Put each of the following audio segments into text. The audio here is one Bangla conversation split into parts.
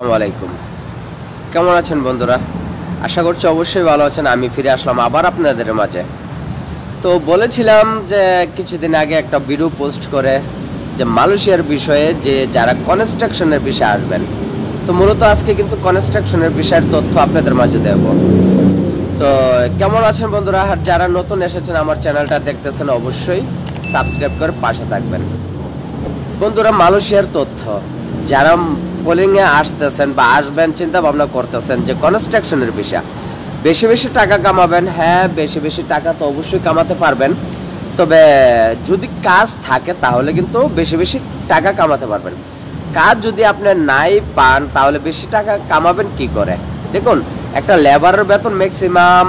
আসসালামু আলাইকুম। কেমন আছেন বন্ধুরা? আশা করছি অবশ্যই ভালো আছেন। আমি ফিরে আসলাম আবার আপনাদের মাঝে। তো বলেছিলাম যে কিছুদিন আগে একটা ভিডিও পোস্ট করে যে মালয়েশিয়ার বিষয়ে, যে যারা কনস্ট্রাকশনের বিষয়ে আসবেন। তো মূলত আজকে কিন্তু কনস্ট্রাকশনের বিষয়ের তথ্য আপনাদের মাঝে দেব। তো কেমন আছেন বন্ধুরা? আর যারা নতুন এসেছেন আমার চ্যানেলটা দেখতেছেন, অবশ্যই সাবস্ক্রাইব করে পাশে থাকবেন। বন্ধুরা, মালয়েশিয়ার তথ্য, যারা পোলিংয়ে আসতেছেন বা আসবেন, চিন্তা ভাবনা করতেছেন যে কনস্ট্রাকশনের বিষয়, বেশি বেশি টাকা কামাবেন। হ্যাঁ, বেশি বেশি টাকা তো অবশ্যই কামাতে পারবেন, তবে যদি কাজ থাকে তাহলে কিন্তু বেশি বেশি টাকা কামাতে পারবেন। কাজ যদি আপনি নাই পান তাহলে বেশি টাকা কামাবেন কি করে? দেখুন, একটা লেবারের বেতন ম্যাক্সিমাম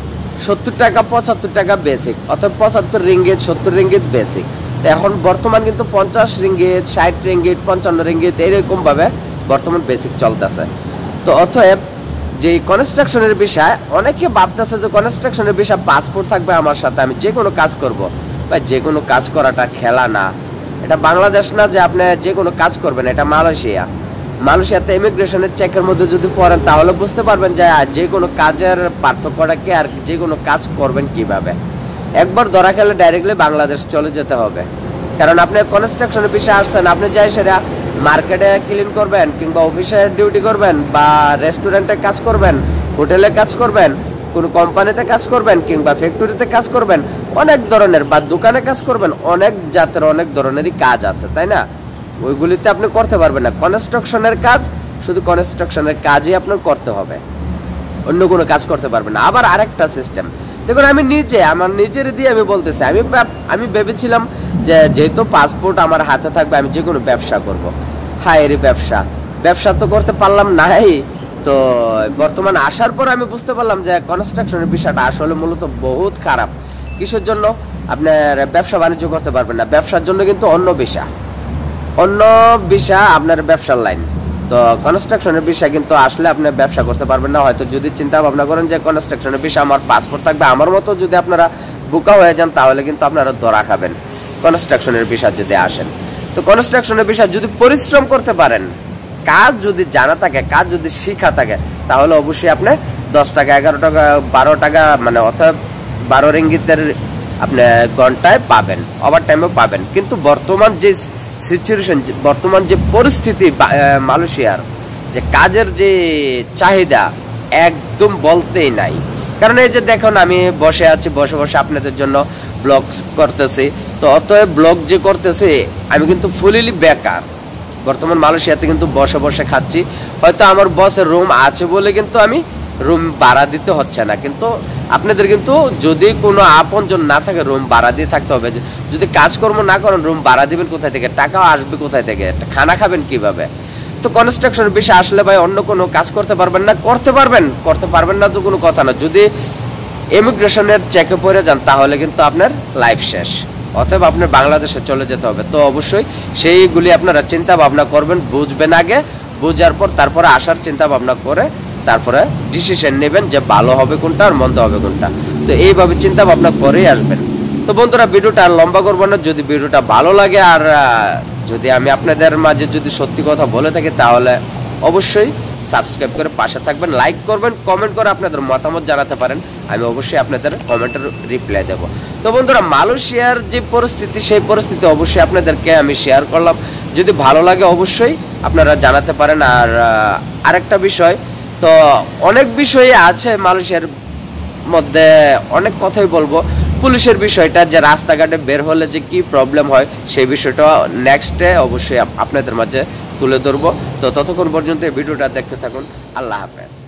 70 টাকা 75 টাকা বেসিক, অর্থাৎ 75 রিঙ্গিত 70 রিঙ্গিত বেসিক। এখন বর্তমান কিন্তু 50 রিঙ্গিত 60 রিঙ্গিত 55 রিঙ্গিত এরকমভাবে বর্তমান বেসিক চলতেছে। তো অতএব যে কনস্ট্রাকশনের বিষয়, অনেকে ভাবতেছে যে কনস্ট্রাকশনের বিষয় পাসপোর্ট থাকবে আমার সাথে, আমি যে কোনো কাজ করব। বা যে কোনো কাজ করাটা খেলা না, এটা বাংলাদেশ না যে আপনি যে কোনো কাজ করবেন, এটা মালয়েশিয়া। মালয়েশিয়াতে ইমিগ্রেশনের চেকের মধ্যে যদি পড়েন তাহলে বুঝতে পারবেন যে যে কোনো কাজের পার্থক্যটা কি, আর যে কোনো কাজ করবেন কিভাবে। একবার ধরা খেলে ডাইরেক্টলি বাংলাদেশ চলে যেতে হবে। কারণ আপনি কনস্ট্রাকশনের বিষয়ে আসছেন, আপনি যাই সেটা মার্কেটে ক্লিন করবেন, কিংবা অফিসে ডিউটি করবেন, বা রেস্টুরেন্টে কাজ করবেন, হোটেলে কাজ করবেন, কোনো কোম্পানিতে কাজ করবেন, কিংবা ফ্যাক্টরিতে কাজ করবেন, অনেক ধরনের, বা দোকানে কাজ করবেন, অনেক জাতের অনেক ধরনেরই কাজ আছে, তাই না? ওইগুলিতে আপনি করতে পারবেন না। কনস্ট্রাকশনের কাজ শুধু কনস্ট্রাকশনের কাজই আপনার করতে হবে, অন্য কোনো কাজ করতে পারবেন না। আবার আরেকটা সিস্টেম দেখুন, আমি নিজে আমার নিজের দিয়ে আমি বলতেছি, আমি ভেবেছিলাম যে যেহেতু পাসপোর্ট আমার হাতে থাকবে আমি যে কোনো ব্যবসা করব। হায়ের ব্যবসা তো করতে পারলাম নাই। তো বর্তমানে আসার পর আমি বুঝতে পারলাম যে কনস্ট্রাকশনের বিষয়টা আসলে মূলত বহুত খারাপ। কিসের জন্য? আপনার ব্যবসা বাণিজ্য করতে পারবেন না। ব্যবসার জন্য কিন্তু অন্য বিষয় আপনার ব্যবসার লাইন। তো কনস্ট্রাকশনের বিষয় কিন্তু আসলে আপনি ব্যবসা করতে পারবেন না। হয়তো যদি চিন্তা ভাবনা করেন যে কনস্ট্রাকশনের বিষয় আমার পাসপোর্ট থাকবে, আমার মতো যদি আপনারা বোকা হয়ে যান তাহলে কিন্তু আপনারা ধরা খাবেন কনস্ট্রাকশনের বিষয় যদি আসেন। তো কনস্ট্রাকশনের বিষয় যদি পরিশ্রম করতে পারেন, কাজ যদি জানা থাকে, কাজ যদি শিখা থাকে, তাহলে অবশ্যই আপনি 10 টাকা 11 টাকা 12 টাকা মানে অর্থাৎ 12 রিঙ্গিতের আপনি ঘন্টায় পাবেন, ওভার টাইমেও পাবেন। কিন্তু বর্তমান যে সিচুয়েশন, বর্তমান যে পরিস্থিতি মালয়েশিয়ার, যে কাজের যে চাহিদা একদম বলতেই নাই। কারণ এই যে দেখুন, আমি বসে আছি, বসে বসে আপনাদের জন্য ব্লগ করতেছি। তো অতএব ব্লগ যে করতেছি আমি কিন্তু ফুলিলি বেকার। বর্তমান মালয়েশিয়াতে কিন্তু বসে বসে খাচ্ছি। হয়তো আমার বসের রুম আছে বলে কিন্তু আমি রুম ভাড়া দিতে হচ্ছে না, কিন্তু আপনাদের কিন্তু যদি কোনো আপনজন না থাকে রুম ভাড়া দিয়ে থাকতে হবে। যদি কাজকর্ম না করেন রুম ভাড়া দিবেন কোথায় থেকে? টাকাও আসবে কোথায় থেকে? খানা খাবেন কিভাবে? তো কনস্ট্রাকশনের বিষয়ে আসলে ভাই অন্য কোনো কাজ করতে পারবেন না। করতে পারবেন না তো কোনো কথা না। যদি ইমিগ্রেশনের চেকে পড়ে যান তাহলে কিন্তু আপনার লাইফ শেষ। অতএব আপনার বাংলাদেশে চলে যেতে হবে। তো অবশ্যই সেইগুলি আপনারা চিন্তা ভাবনা করবেন, বুঝবেন আগে, বুঝার পর তারপরে আসার চিন্তা ভাবনা করে তারপরে ডিসিশন নেবেন যে ভালো হবে কোনটা আর মন্দ হবে কোনটা। তো এইভাবে চিন্তা ভাবনা করেই আসবেন। তো বন্ধুরা, ভিডিওটা আর লম্বা করবো না। যদি ভিডিওটা ভালো লাগে আর যদি আমি আপনাদের মাঝে যদি সত্যি কথা বলে থাকি তাহলে অবশ্যই সাবস্ক্রাইব করে পাশে থাকবেন, লাইক করবেন, কমেন্ট করে আপনাদের মতামত জানাতে পারেন। আমি অবশ্যই আপনাদের কমেন্টের রিপ্লাই দেব। তো বন্ধুরা, মালয়েশিয়ার যে পরিস্থিতি, সেই পরিস্থিতি অবশ্যই আপনাদেরকে আমি শেয়ার করলাম। যদি ভালো লাগে অবশ্যই আপনারা জানাতে পারেন। আর আরেকটা বিষয়, তো অনেক বিষয় আছে মালয়েশিয়ার মধ্যে, অনেক কথাই বলবো। পুলিশের বিষয়টা, যে রাস্তাঘাটে বের হলে যে কি প্রবলেম হয়, সেই বিষয়টা নেক্সটে অবশ্যই আপনাদের মাঝে তুলে ধরবো। তো ততক্ষণ পর্যন্ত এই ভিডিওটা দেখতে থাকুন। আল্লাহ হাফেজ।